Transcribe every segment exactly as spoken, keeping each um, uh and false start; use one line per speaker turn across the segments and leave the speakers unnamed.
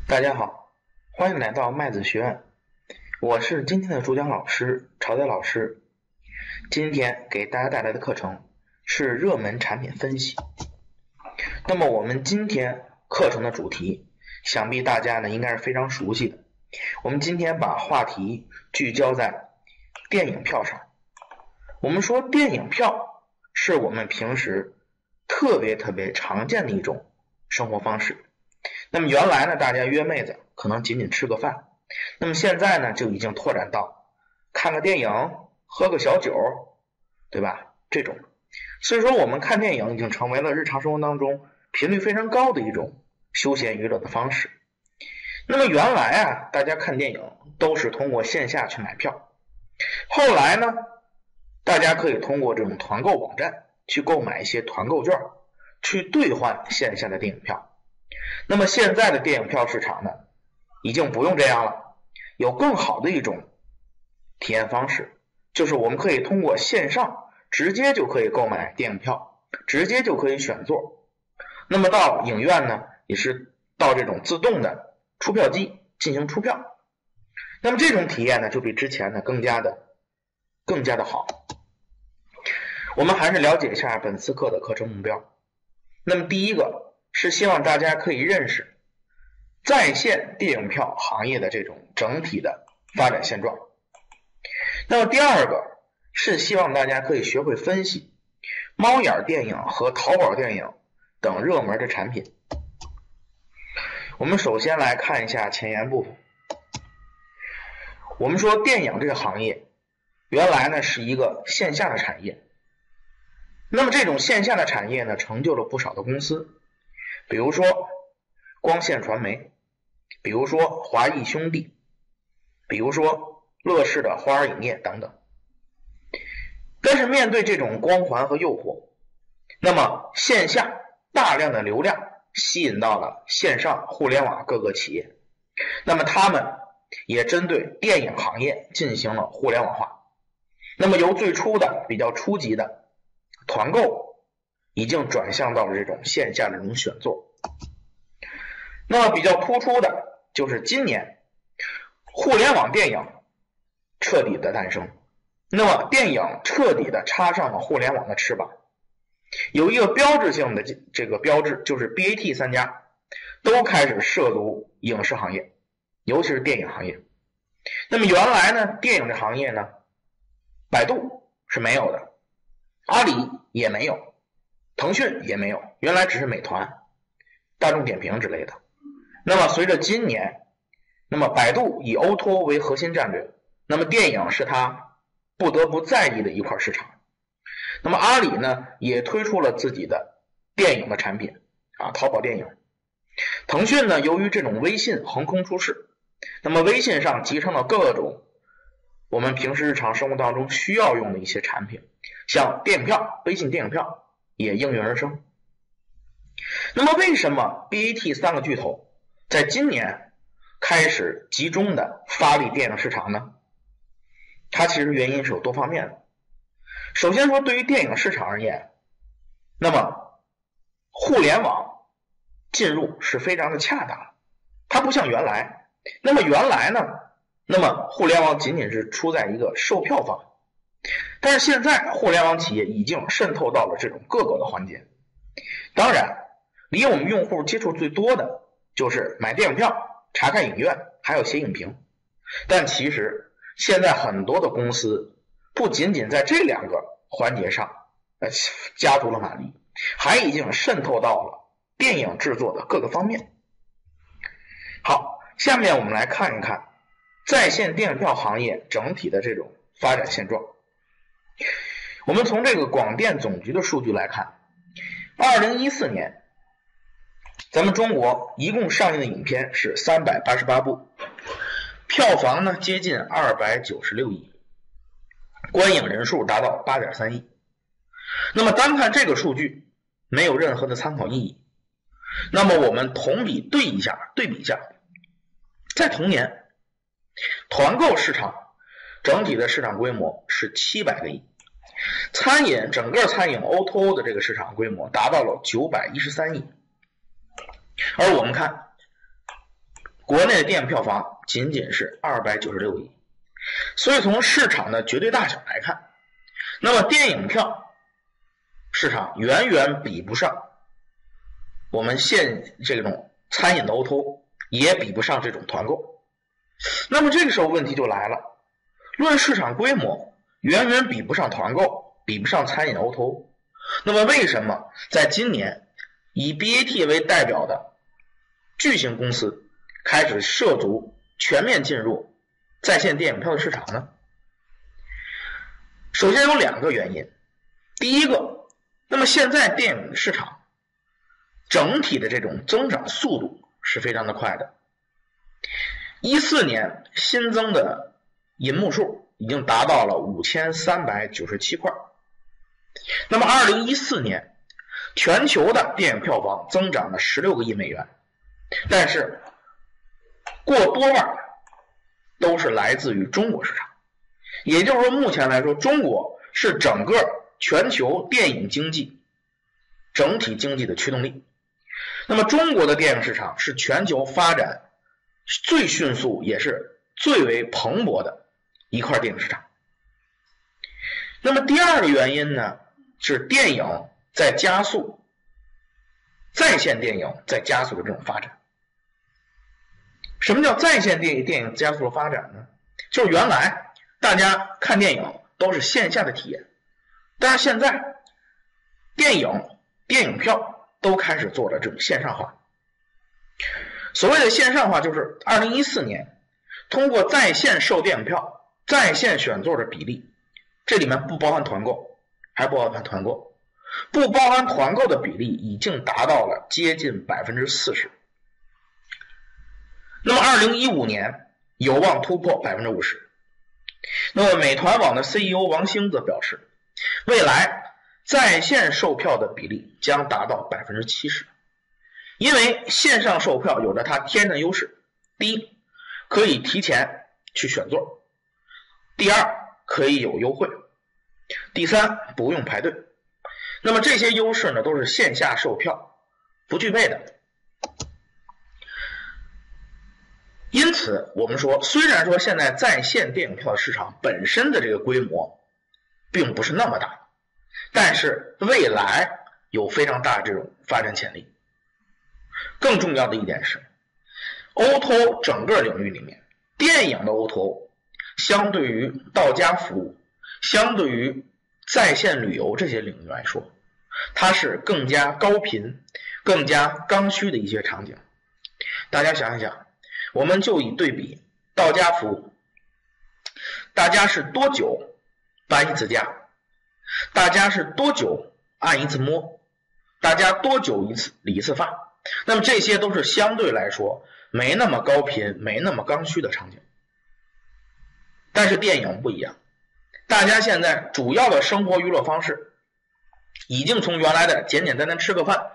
大家好，欢迎来到麦子学院，我是今天的主讲老师朝代老师。今天给大家带来的课程是热门产品分析。那么我们今天课程的主题，想必大家呢应该是非常熟悉的。我们今天把话题聚焦在电影票上。我们说电影票是我们平时特别特别常见的一种生活方式。那么原来呢，大家约妹子可能仅仅吃个饭，那么现在呢就已经拓展到看个电影、喝个小酒，对吧？这种，所以说我们看电影已经成为了日常生活当中频率非常高的一种休闲娱乐的方式。那么原来啊，大家看电影都是通过线下去买票，后来呢，大家可以通过这种团购网站去购买一些团购券，去兑换线下的电影票。那么现在的电影票市场呢，已经不用这样了，有更好的一种体验方式，就是我们可以通过线上直接就可以购买电影票，直接就可以选座。那么到影院呢，也是到这种自动的出票机进行出票。那么这种体验呢，就比之前呢更加的更加的好。我们还是了解一下本次课的课程目标。那么第一个是希望大家可以认识在线电影票行业的这种整体的发展现状。那么第二个是希望大家可以学会分析猫眼电影和淘宝电影等热门的产品。我们首先来看一下前言部分。我们说电影这个行业原来呢是一个线下的产业，那么这种线下的产业呢成就了不少的公司，比如说光线传媒，比如说华谊兄弟，比如说乐视的花儿影业等等。但是面对这种光环和诱惑，那么线下大量的流量吸引到了线上互联网各个企业，那么他们也针对电影行业进行了互联网化。那么由最初的比较初级的团购，已经转向到了这种线下的这种选座。那么比较突出的就是今年互联网电影彻底的诞生，那么电影彻底的插上了互联网的翅膀。有一个标志性的这个标志，就是 B A T 三家都开始涉足影视行业，尤其是电影行业。那么原来呢，电影的行业呢，百度是没有的，阿里也没有，腾讯也没有，原来只是美团、大众点评之类的。那么随着今年，那么百度以 O to O 为核心战略，那么电影是它不得不在意的一块市场。那么阿里呢，也推出了自己的电影的产品啊，淘宝电影。腾讯呢，由于这种微信横空出世，那么微信上集成了各种我们平时日常生活当中需要用的一些产品，像电影票、微信电影票也应运而生。那么为什么 B A T 三个巨头在今年开始集中的发力电影市场呢？它其实原因是有多方面的。首先说，对于电影市场而言，那么互联网进入是非常的恰当，它不像原来。那么原来呢，那么互联网仅仅是出在一个售票方，但是现在互联网企业已经渗透到了这种各个的环节。当然离我们用户接触最多的就是买电影票、查看影院，还有写影评。但其实现在很多的公司不仅仅在这两个环节上呃加足了马力，还已经渗透到了电影制作的各个方面。好，下面我们来看一看在线电影票行业整体的这种发展现状。我们从这个广电总局的数据来看，二零一四年咱们中国一共上映的影片是三百八十八部，票房呢接近二百九十六亿，观影人数达到 八点三亿。那么单看这个数据没有任何的参考意义。那么我们同比对一下对比一下，在同年团购市场整体的市场规模是七百个亿，餐饮整个餐饮 O to O 的这个市场规模达到了九百一十三亿。而我们看国内的电影票房仅仅是二百九十六亿。所以从市场的绝对大小来看，那么电影票市场远远比不上我们现这种餐饮的 O to O， 也比不上这种团购。那么这个时候问题就来了，论市场规模远远比不上团购，比不上餐饮 O to O， 那么为什么在今年以 B A T 为代表的巨型公司开始涉足全面进入在线电影票的市场呢？首先有两个原因。第一个，那么现在电影市场整体的这种增长速度是非常的快的。一四年新增的银幕数已经达到了五千三百九十七块。那么二零一四年全球的电影票房增长了十六个亿美元，但是过多半都是来自于中国市场。也就是说，目前来说，中国是整个全球电影经济整体经济的驱动力。那么中国的电影市场是全球发展最迅速也是最为蓬勃的一块电影市场。那么第二个原因呢，是电影在加速，在线电影在加速的这种发展。什么叫在线电影电影加速的发展呢？就是原来大家看电影都是线下的体验，但是现在电影电影票都开始做了这种线上化。所谓的线上化，就是二零一四年通过在线售电影票、在线选座的比例，这里面不包含团购，还不包含团购，不包含团购的比例已经达到了接近 百分之四十。 那么二零一五年有望突破 百分之五十。 那么美团网的 C E O 王兴则表示，未来在线售票的比例将达到 百分之七十。 因为线上售票有着它天然的优势，第一，可以提前去选座；第二，可以有优惠；第三，不用排队。那么这些优势呢，都是线下售票不具备的。因此我们说，虽然说现在在线电影票市场本身的这个规模并不是那么大，但是未来有非常大的这种发展潜力。更重要的一点是 O to O 整个领域里面，电影的 O to O 相对于到家服务，相对于在线旅游这些领域来说，它是更加高频更加刚需的一些场景。大家想一想，我们就以对比到家服务，大家是多久搬一次家，大家是多久按一次摩，大家多久一次理一次发，那么这些都是相对来说没那么高频没那么刚需的场景。但是电影不一样，大家现在主要的生活娱乐方式已经从原来的简简单单吃个饭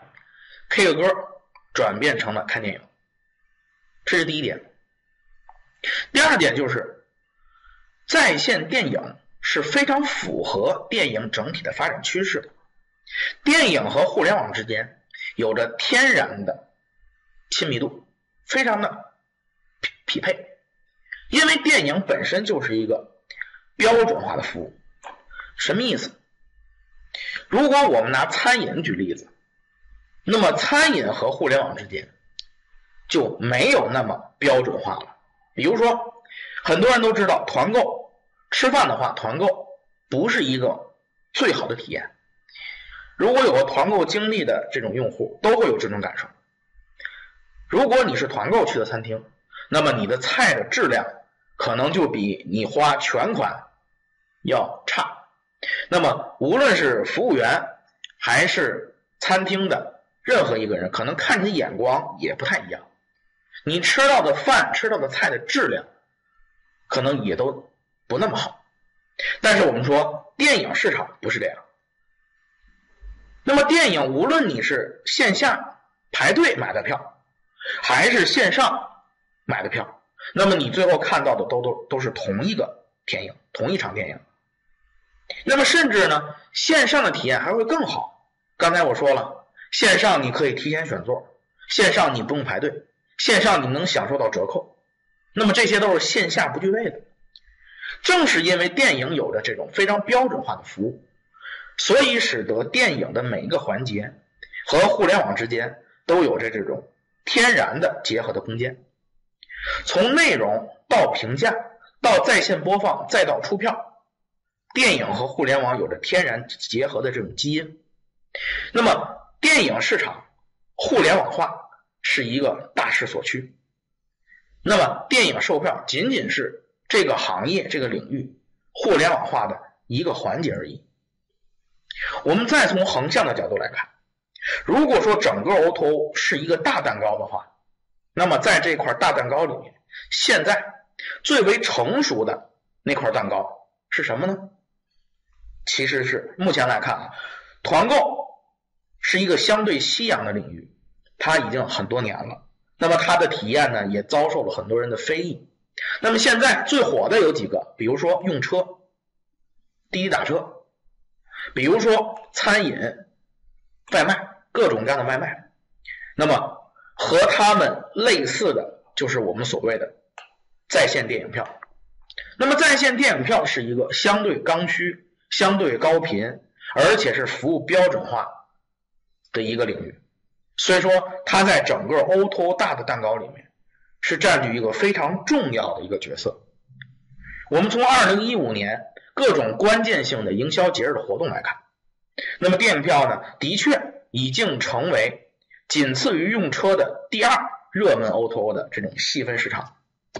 K 个歌转变成了看电影，这是第一点。第二点就是在线电影是非常符合电影整体的发展趋势的。电影和互联网之间有着天然的亲密度，非常的匹配。因为电影本身就是一个标准化的服务。什么意思？如果我们拿餐饮举例子，那么餐饮和互联网之间就没有那么标准化了。比如说很多人都知道团购，吃饭的话团购不是一个最好的体验。如果有个团购经历的这种用户都会有这种感受。如果你是团购去的餐厅，那么你的菜的质量可能就比你花全款要差。那么无论是服务员还是餐厅的任何一个人，可能看你的眼光也不太一样，你吃到的饭吃到的菜的质量可能也都不那么好。但是我们说电影市场不是这样。那么电影无论你是线下排队买的票还是线上买的票，那么你最后看到的都都都是同一个电影，同一场电影。那么甚至呢，线上的体验还会更好。刚才我说了，线上你可以提前选座，线上你不用排队， 线上你能享受到折扣，那么这些都是线下不具备的。正是因为电影有着这种非常标准化的服务，所以使得电影的每一个环节和互联网之间都有着这种天然的结合的空间。从内容到评价到在线播放再到出票，电影和互联网有着天然结合的这种基因。那么电影市场互联网化是一个大势所趋，那么电影售票仅仅是这个行业这个领域互联网化的一个环节而已。我们再从横向的角度来看，如果说整个 O to O 是一个大蛋糕的话，那么在这块大蛋糕里面，现在最为成熟的那块蛋糕是什么呢？其实是目前来看啊，团购是一个相对夕阳的领域，它已经很多年了，那么它的体验呢也遭受了很多人的非议。那么现在最火的有几个，比如说用车、滴滴打车，比如说餐饮、外卖，各种各样的外卖。那么和他们类似的就是我们所谓的在线电影票。那么在线电影票是一个相对刚需、相对高频，而且是服务标准化的一个领域，所以说它在整个 O to O 大的蛋糕里面是占据一个非常重要的一个角色。我们从二零一五年各种关键性的营销节日的活动来看，那么电影票呢，的确已经成为仅次于用车的第二热门 O to O 的这种细分市场。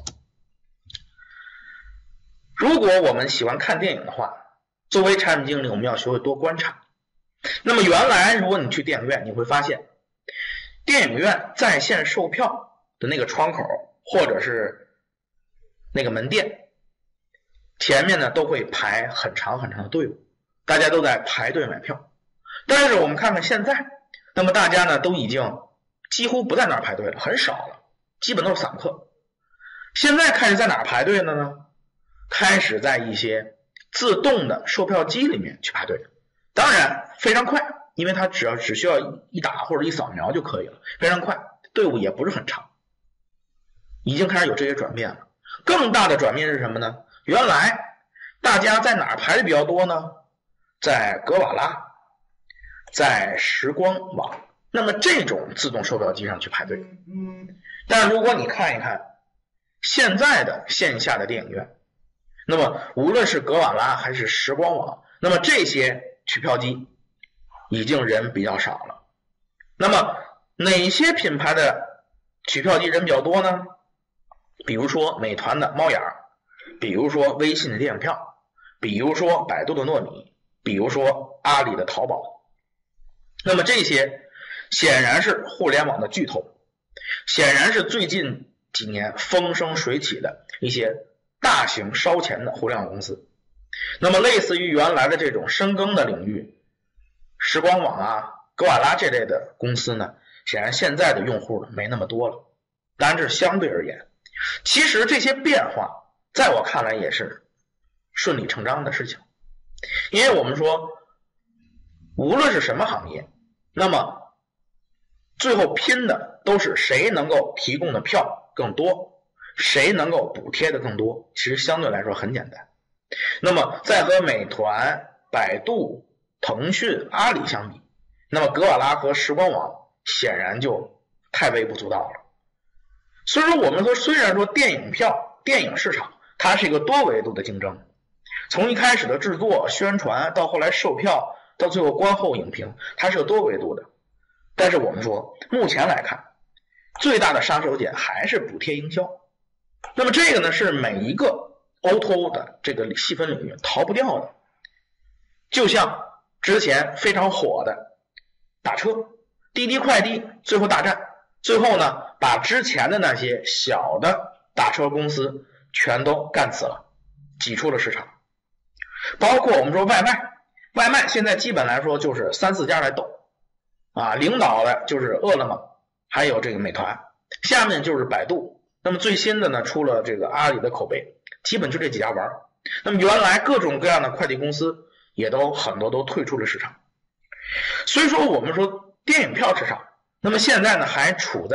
如果我们喜欢看电影的话，作为产品经理，我们要学会多观察。那么原来如果你去电影院，你会发现电影院在线售票的那个窗口或者是那个门店前面呢都会排很长很长的队伍，大家都在排队买票。但是我们看看现在，那么大家呢都已经几乎不在那儿排队了，很少了，基本都是散客。现在开始在哪儿排队了呢？开始在一些自动的售票机里面去排队，当然非常快，因为它只要只需要一打或者一扫描就可以了，非常快，队伍也不是很长，已经开始有这些转变了。更大的转变是什么呢？原来大家在哪儿排的比较多呢？在格瓦拉，在时光网，那么这种自动售票机上去排队。但如果你看一看现在的线下的电影院，那么无论是格瓦拉还是时光网，那么这些取票机已经人比较少了。那么哪些品牌的取票机人比较多呢？比如说美团的猫眼，比如说微信的电影票，比如说百度的糯米，比如说阿里的淘宝。那么这些显然是互联网的巨头，显然是最近几年风生水起的一些大型烧钱的互联网公司。那么类似于原来的这种深耕的领域，时光网啊、格瓦拉这类的公司呢，显然现在的用户没那么多了。当然这是相对而言，其实这些变化在我看来也是顺理成章的事情。因为我们说无论是什么行业，那么最后拼的都是谁能够提供的票更多，谁能够补贴的更多，其实相对来说很简单。那么在和美团、百度、腾讯、阿里相比，那么格瓦拉和时光网显然就太微不足道了。所以说我们说，虽然说电影票、电影市场它是一个多维度的竞争，从一开始的制作、宣传到后来售票，到最后观后影评，它是个多维度的。但是我们说目前来看，最大的杀手锏还是补贴营销。那么这个呢是每一个 O to O 的这个细分领域逃不掉的。就像之前非常火的打车，滴滴快滴最后大战，最后呢把之前的那些小的打车公司全都干死了，挤出了市场。包括我们说外卖，外卖现在基本来说就是三四家来斗啊，领导的就是饿了么，还有这个美团，下面就是百度，那么最新的呢出了这个阿里的口碑，基本就这几家玩。那么原来各种各样的快递公司也都很多都退出了市场。所以说我们说电影票市场，那么现在呢还处在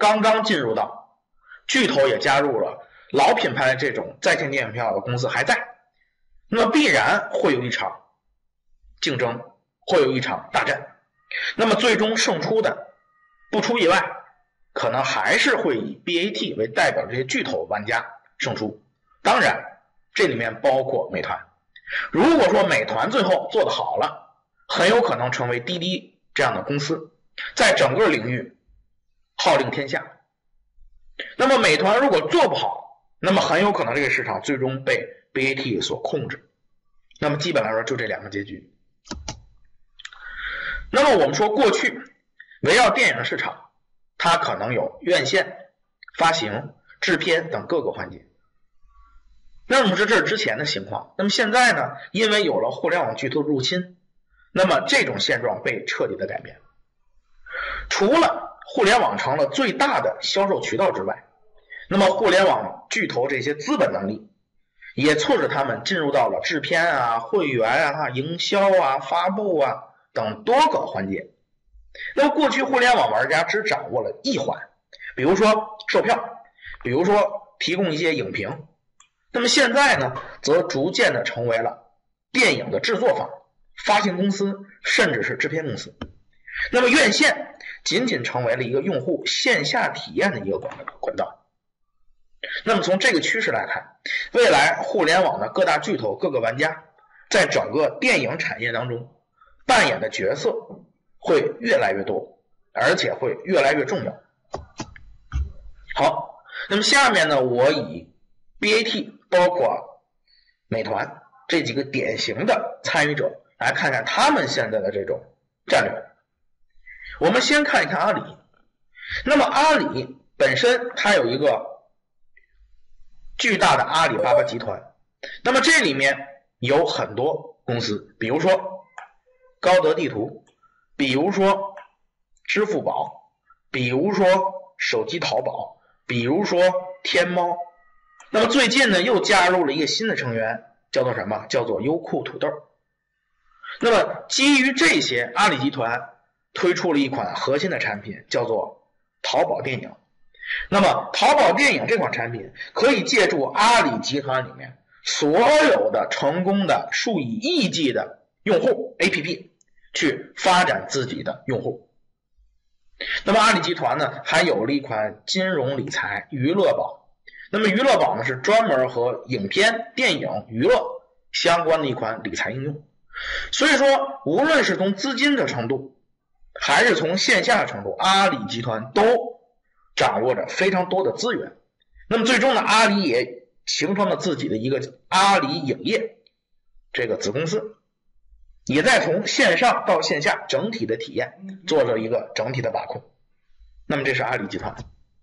刚刚进入到，巨头也加入了，老品牌的这种在线电影票的公司还在，那么必然会有一场竞争，会有一场大战。那么最终胜出的，不出意外，可能还是会以 B A T 为代表这些巨头玩家胜出。当然，这里面包括美团。如果说美团最后做得好了，很有可能成为滴滴这样的公司，在整个领域号令天下。那么美团如果做不好，那么很有可能这个市场最终被 B A T 所控制。那么基本来说就这两个结局。那么我们说过去围绕电影市场，它可能有院线、发行、制片等各个环节。那我们说这是之前的情况，那么现在呢，因为有了互联网巨头入侵，那么这种现状被彻底的改变。除了互联网成了最大的销售渠道之外，那么互联网巨头这些资本能力也促使他们进入到了制片啊、会员啊、营销啊、发布啊等多个环节。那么过去互联网玩家只掌握了一环，比如说售票，比如说提供一些影评。那么现在呢，则逐渐的成为了电影的制作方、发行公司，甚至是制片公司。那么院线仅仅成为了一个用户线下体验的一个管道。那么从这个趋势来看，未来互联网的各大巨头、各个玩家在整个电影产业当中扮演的角色会越来越多，而且会越来越重要。好，那么下面呢，我以 B A T 包括美团这几个典型的参与者来看看他们现在的这种战略。我们先看一看阿里。那么阿里本身它有一个巨大的阿里巴巴集团，那么这里面有很多公司，比如说高德地图，比如说支付宝，比如说手机淘宝，比如说天猫。那么最近呢，又加入了一个新的成员，叫做什么？叫做优酷土豆。那么基于这些，阿里集团推出了一款核心的产品，叫做淘宝电影。那么淘宝电影这款产品可以借助阿里集团里面所有的成功的数以亿计的用户 A P P 去发展自己的用户。那么阿里集团呢，还有了一款金融理财娱乐宝。那么娱乐宝呢，是专门和影片、电影、娱乐相关的一款理财应用。所以说，无论是从资金的程度，还是从线下的程度，阿里集团都掌握着非常多的资源。那么最终呢，阿里也形成了自己的一个阿里影业这个子公司，也在从线上到线下整体的体验做了一个整体的把控。那么这是阿里集团。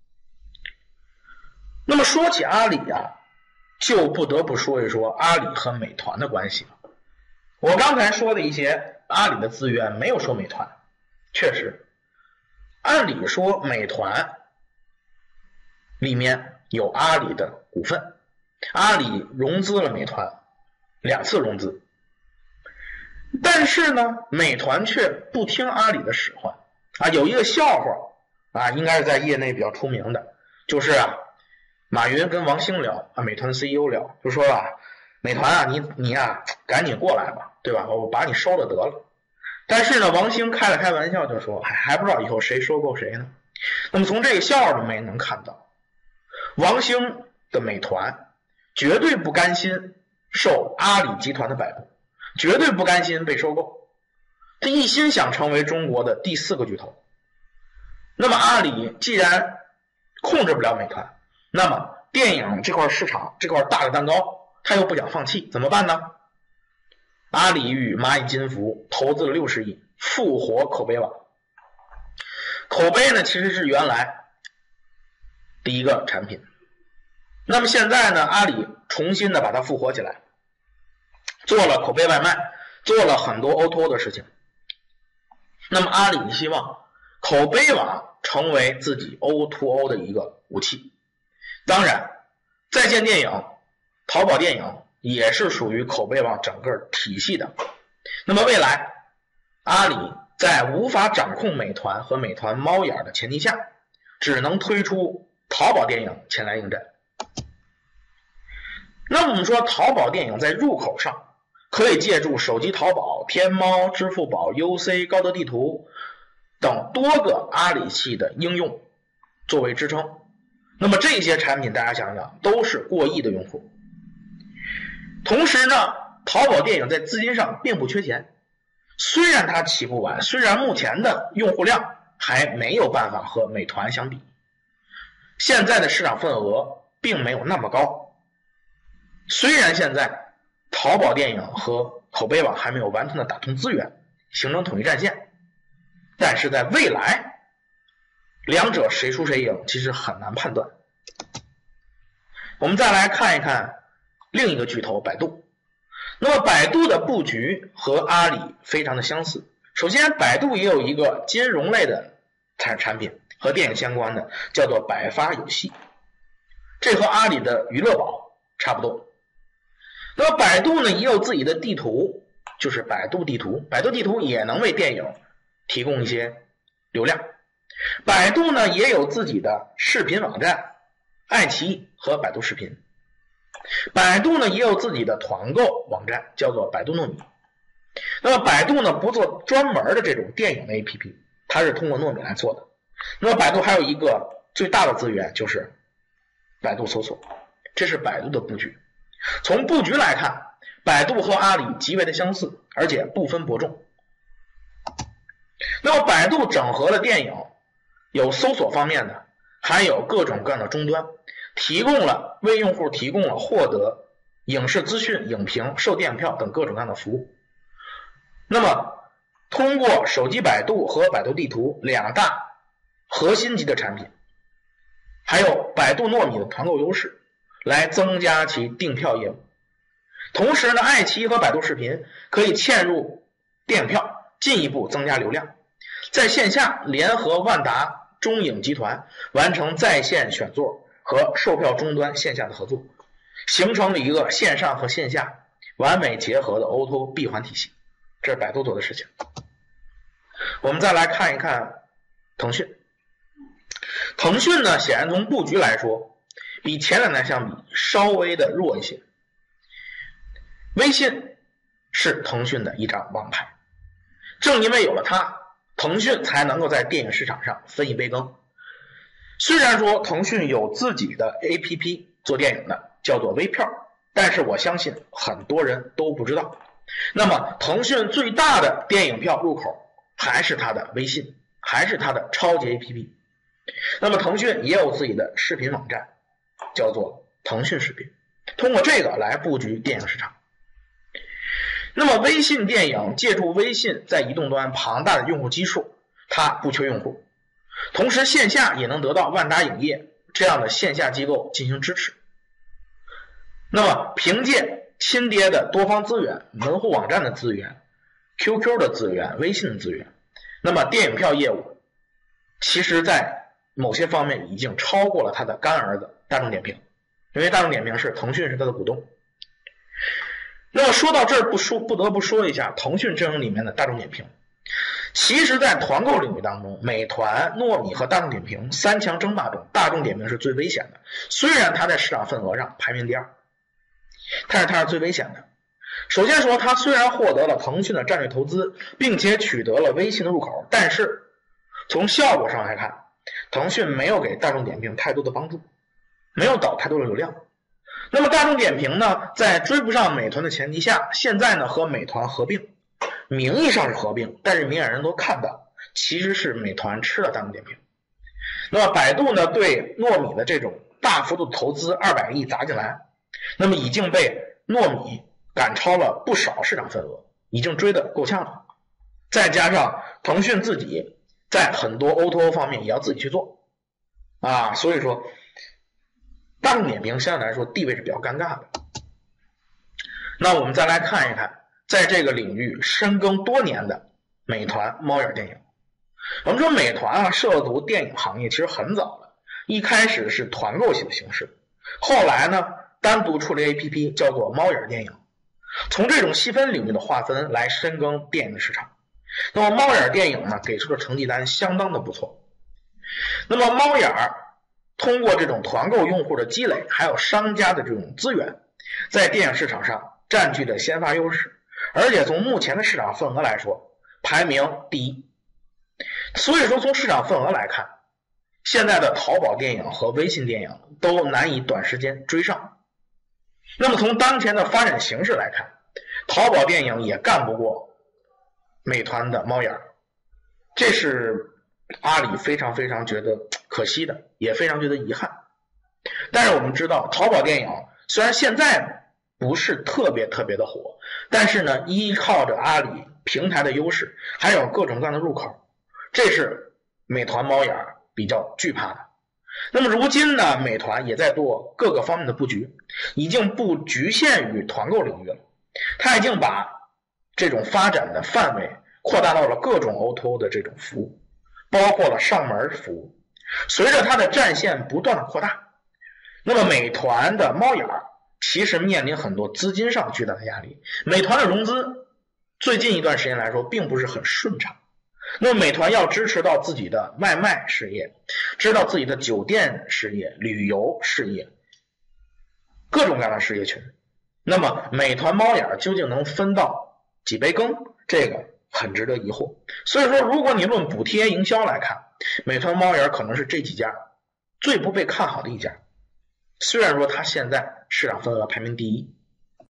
那么说起阿里啊，就不得不说一说阿里和美团的关系了。我刚才说的一些阿里的资源没有说美团，确实按理说美团里面有阿里的股份，阿里融资了美团两次融资，但是呢美团却不听阿里的使唤啊。有一个笑话啊，应该是在业内比较出名的，就是啊马云跟王兴聊啊，美团 C E O 聊，就说啊，美团啊，你你啊，赶紧过来吧，对吧？我把你收了得了。但是呢，王兴开了开玩笑就说，还还不知道以后谁收购谁呢。那么从这个笑话里面能看到，王兴的美团绝对不甘心受阿里集团的摆布，绝对不甘心被收购，他一心想成为中国的第四个巨头。那么阿里既然控制不了美团，那么电影这块市场这块大的蛋糕他又不想放弃，怎么办呢？阿里与蚂蚁金服投资了六十亿复活口碑网。口碑呢其实是原来第一个产品，那么现在呢阿里重新的把它复活起来，做了口碑外卖，做了很多 O to O 的事情。那么阿里希望口碑网成为自己 O to O 的一个武器。当然在线电影、淘宝电影也是属于口碑网整个体系的。那么未来阿里在无法掌控美团和美团猫眼的前提下， 只能推出淘宝电影前来应战。那么我们说淘宝电影在入口上可以借助手机淘宝、天猫、支付宝、U C、高德地图等多个阿里系的应用作为支撑。那么这些产品大家想想都是过亿的用户。同时呢，淘宝电影在资金上并不缺钱，虽然它起步晚，虽然目前的用户量还没有办法和美团相比，现在的市场份额并没有那么高。虽然现在淘宝电影和口碑网还没有完全的打通资源，形成统一战线，但是在未来两者谁输谁赢其实很难判断。我们再来看一看另一个巨头百度。那么百度的布局和阿里非常的相似。首先百度也有一个金融类的产产品和电影相关的，叫做百发游戏，这和阿里的娱乐宝差不多。那么百度呢也有自己的地图，就是百度地图，百度地图也能为电影提供一些流量。百度呢也有自己的视频网站爱奇艺和百度视频，百度呢也有自己的团购网站，叫做百度糯米。那么百度呢不做专门的这种电影的 A P P， 它是通过糯米来做的。那么百度还有一个最大的资源就是百度搜索，这是百度的布局。从布局来看，百度和阿里极为的相似，而且不分伯仲。那么百度整合了电影，有搜索方面的，还有各种各样的终端，提供了为用户提供了获得影视资讯、影评、售电影票等各种各样的服务。那么通过手机百度和百度地图两大核心级的产品，还有百度糯米的团购优势，来增加其订票业务。同时呢，爱奇艺和百度视频可以嵌入电影票，进一步增加流量。在线下联合万达、中影集团完成在线选座和售票终端线下的合作，形成了一个线上和线下完美结合的 O to O 闭环体系。这是百度做的事情。我们再来看一看腾讯。腾讯呢，显然从布局来说比前两年相比稍微的弱一些。微信是腾讯的一张王牌，正因为有了它，腾讯才能够在电影市场上分一杯羹。虽然说腾讯有自己的 A P P 做电影的，叫做微票，但是我相信很多人都不知道。那么腾讯最大的电影票入口还是它的微信，还是它的超级 A P P。那么腾讯也有自己的视频网站，叫做腾讯视频，通过这个来布局电影市场。那么微信电影借助微信在移动端庞大的用户基数，它不缺用户，同时线下也能得到万达影业这样的线下机构进行支持。那么凭借亲爹的多方资源、门户网站的资源、Q Q 的资源、微信的资源，那么电影票业务其实在某些方面已经超过了他的干儿子大众点评，因为大众点评是腾讯是他的股东。那么说到这儿不说不得不说一下腾讯阵营里面的大众点评。其实在团购领域当中，美团、糯米和大众点评三强争霸中，大众点评是最危险的。虽然它在市场份额上排名第二，但是它是最危险的。首先说，它虽然获得了腾讯的战略投资，并且取得了微信的入口，但是从效果上来看，腾讯没有给大众点评太多的帮助，没有导太多的流量。那么大众点评呢，在追不上美团的前提下，现在呢和美团合并，名义上是合并，但是明眼人都看到其实是美团吃了大众点评。那么百度呢对糯米的这种大幅度投资二百个亿砸进来，那么已经被糯米赶超了不少市场份额，已经追得够呛了。再加上腾讯自己在很多 O to O 方面也要自己去做啊，所以说大众点评相对来说地位是比较尴尬的。那我们再来看一看在这个领域深耕多年的美团猫眼电影。我们说美团啊涉足电影行业其实很早了，一开始是团购型的形式，后来呢单独出了 A P P 叫做猫眼电影，从这种细分领域的划分来深耕电影的市场。那么猫眼电影呢给出的成绩单相当的不错。 那么猫眼儿通过这种团购用户的积累，还有商家的这种资源，在电影市场上占据了先发优势，而且从目前的市场份额来说，排名第一。所以说从市场份额来看，现在的淘宝电影和微信电影都难以短时间追上。那么从当前的发展形势来看，淘宝电影也干不过美团的猫眼儿，这是阿里非常非常觉得可惜的，也非常觉得遗憾。但是我们知道淘宝电影虽然现在不是特别特别的火，但是呢依靠着阿里平台的优势，还有各种各样的入口，这是美团猫眼儿比较惧怕的。那么如今呢，美团也在做各个方面的布局，已经不局限于团购领域了，它已经把这种发展的范围扩大到了各种 O to O 的这种服务，包括了上门服务。随着它的战线不断的扩大，那么美团的猫眼儿其实面临很多资金上巨大的压力。美团的融资最近一段时间来说并不是很顺畅，那么美团要支持到自己的外卖事业，支持到自己的酒店事业、旅游事业，各种各样的事业群。那么美团猫眼究竟能分到几杯羹，这个很值得疑惑。所以说如果你论补贴营销来看，美团猫眼可能是这几家最不被看好的一家，虽然说它现在市场份额排名第一。